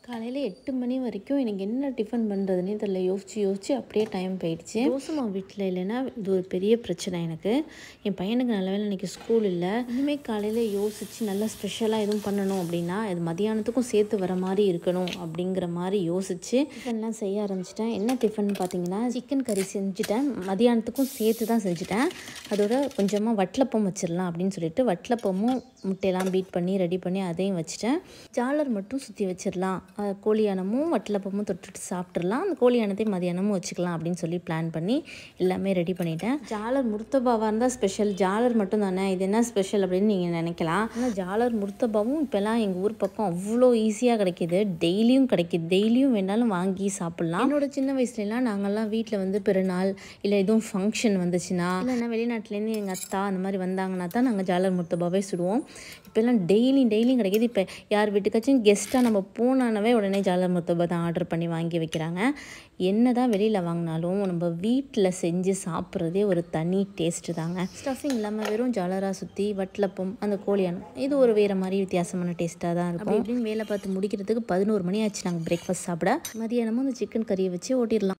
காலையில் 8 மணி வரைக்கும் எனக்கு என்ன டிஃபன் பண்ணுறதுனே தெரியல. யோசிச்சு அப்படியே டைம் போயிடுச்சு. தோசை மாவு வீட்டில் இல்லைன்னா இது ஒரு பெரிய பிரச்சனை எனக்கு. என் பையனுக்கு நல்ல வேளை இன்றைக்கி ஸ்கூல் இல்லை. இனிமேல் காலையில் யோசித்து நல்லா ஸ்பெஷலாக எதுவும் பண்ணணும் அப்படின்னா இது மதியானத்துக்கும் சேர்த்து வர மாதிரி இருக்கணும் அப்படிங்கிற மாதிரி யோசித்து டிஃபன்லாம் செய்ய ஆரம்பிச்சிட்டேன். என்ன டிஃபன் பார்த்தீங்கன்னா சிக்கன் கறி செஞ்சுட்டேன். மதியானத்துக்கும் சேர்த்து தான் செஞ்சுட்டேன். அதோட கொஞ்சமாக வட்டலப்பம் வச்சிடலாம் அப்படின்னு சொல்லிட்டு வட்டலப்பமும் முட்டையெல்லாம் பீட் பண்ணி ரெடி பண்ணி அதையும் வச்சுட்டேன். ஜாலர் மட்டும் சுற்றி வச்சிடலாம். கோழியானமும் வட்டலப்பமும் தொட்டுட்டு சாப்பிட்றலாம். அந்த கோழியானத்தையும் மதியானமும் வச்சுக்கலாம் அப்படின்னு சொல்லி பிளான் பண்ணி எல்லாமே ரெடி பண்ணிட்டேன். ஜாலர் முர்த்தபாவாக இருந்தால் ஸ்பெஷல். ஜாலர் மட்டும் தானே, இது என்ன ஸ்பெஷல் அப்படின்னு நீங்கள் நினைக்கலாம். ஆனால் ஜாலர் முர்த்தபாவும் இப்போல்லாம் எங்கள் ஊர் பக்கம் அவ்வளோ ஈஸியாக கிடைக்கிது. டெய்லியும் கிடைக்கிது. டெய்லியும் வேணாலும் வாங்கி சாப்பிட்லாம். என்னோட சின்ன வயசுலலாம் நாங்கள்லாம் வீட்டில் வந்து பிறநாள் இல்லை எதுவும் ஃபங்க்ஷன் வந்துச்சுன்னா இல்லைன்னா வெளிநாட்டிலேருந்து எங்கள் அத்தா அந்த மாதிரி வந்தாங்கன்னா தான் நாங்கள் ஜாலர் முர்த்தபாவே சுடுவோம். இப்போல்லாம் டெய்லியும் கிடைக்கிது. இப்போ யார் வீட்டுக்காச்சும் கெஸ்ட்டாக நம்ம போனானவே உடனே ஜாலர் முர்த்தபா தான் ஆர்டர் பண்ணி வாங்கி வைக்கிறாங்க. என்ன தான் வெளியில் வாங்கினாலும் நம்ம வீட்டில் செஞ்சு சாப்பிட்றதே ஒரு தனி டேஸ்ட்டு தாங்க. ஸ்டஃபிங் இல்லாமல் வெறும் ஜாலராக சுற்றி வட்டலப்பம் அந்த கோழியானம் இது ஒரு வேறு மாதிரி வித்தியாசமான டேஸ்ட்டாக தான் இருக்கும். அப்படின்னு வேலை பார்த்து முடிக்கிறதுக்கு 11 மணி ஆச்சு நாங்கள் பிரேக்ஃபாஸ்ட் சாப்பிட. மதியானமும் அந்த சிக்கன் கறியை வச்சு ஓட்டிடலாம்.